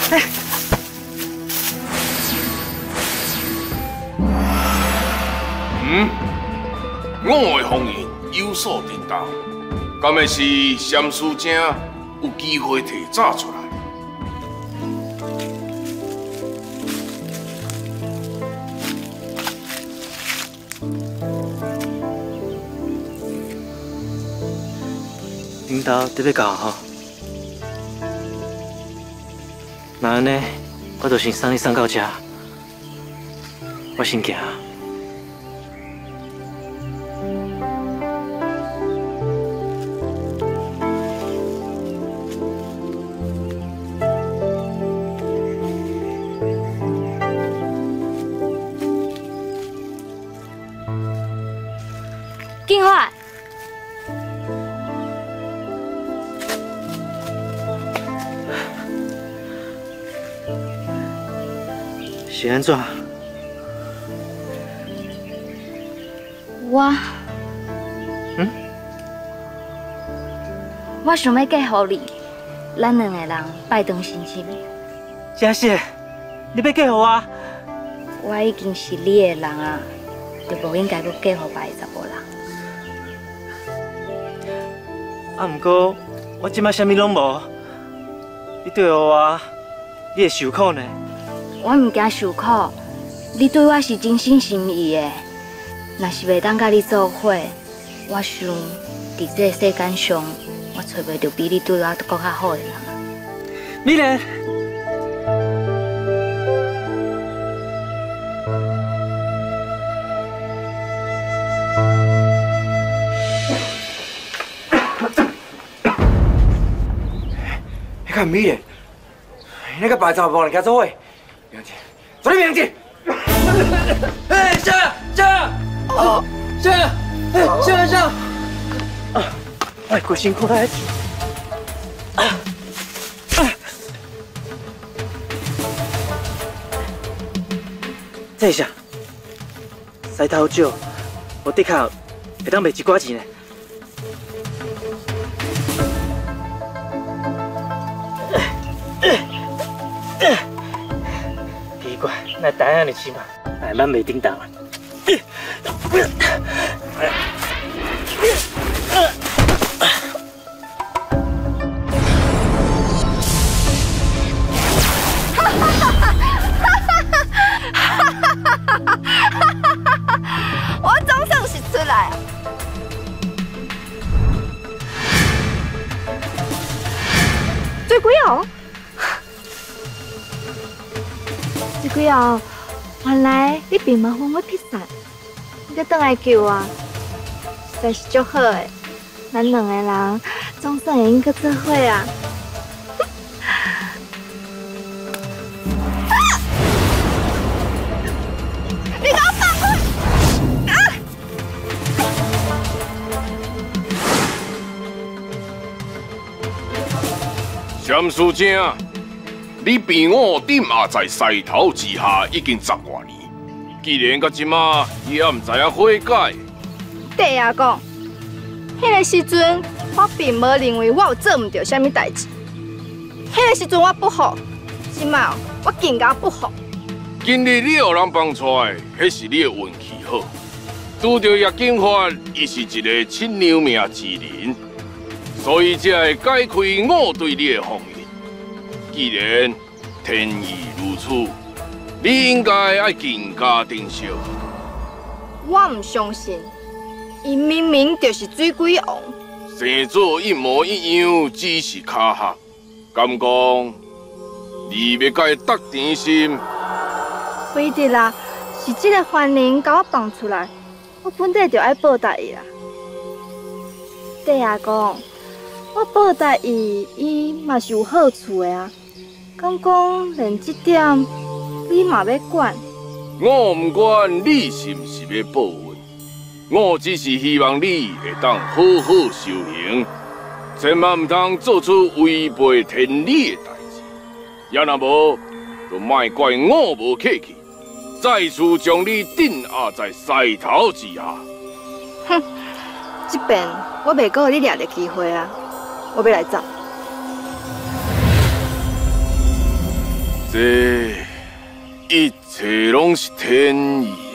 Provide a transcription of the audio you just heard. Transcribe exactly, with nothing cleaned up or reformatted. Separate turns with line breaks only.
嗯，我的封印有所震动，敢会是闪书正有机会提早出来？
领导特别教吼，那安尼，我就先送你送到这，我先行。
金花。
是安怎？
我，
嗯，
我想要嫁予你，咱两个人拜堂成亲。
真是，你要嫁予我？
我已经是你的人啊，就无应该搁嫁予别的查某人。
啊，不过我即摆啥物拢无，你对我，你会受苦呢？
我唔惊受苦，你对我是真心实意的。若是袂当甲你做伙，我想伫这世间上，我找袂到比你对我搁较好的人。
美莲，
你看美莲，那个白查某人家做伙。 明姐，做你明姐！哎，上上，哦，上，哎，上上，啊，哎，过辛苦了。啊，啊，这下，西头少，我的确会当卖一寡钱呢。 那答案你起码还蛮没叮当啊！
我总算是出来啊！最贵哦！ 这几后，原来你并无分我撇散，你再倒来救我，实在是足好的。咱两个人总算会用搁做伙啊！你给我放开！啊！
闪书正。 你病我顶也在西头之下已经十多年，既然到即马伊也唔知影悔改。
对啊，讲，迄个时阵我并无认为我有做唔到啥物代志。迄个时阵我不好，即马我更加不好。
今日你互人帮出来，迄是你的运气好。拄到叶景发，伊是一个亲娘命之人，所以才会解开我对你的封印。 既然天意如此，你应该爱更加珍惜。
我唔相信，伊明明就是水鬼王，
生做一模一样，只是卡合。敢讲你要甲伊得甜心？
不一定啦，是这个犯人甲我放出来，我本来就爱报答伊啦。对啊，讲，我报答伊，伊嘛是有好处的啊。 敢讲连这点你嘛要管？
我唔管你是唔是要报恩，我只是希望你会当好好修行，千万唔通做出违背天理的代志。要若无，就莫怪我无客气，再次将你镇压在西头之下。
哼，这边我袂给你掠的机会啊！我要来走。
这一切拢是天意。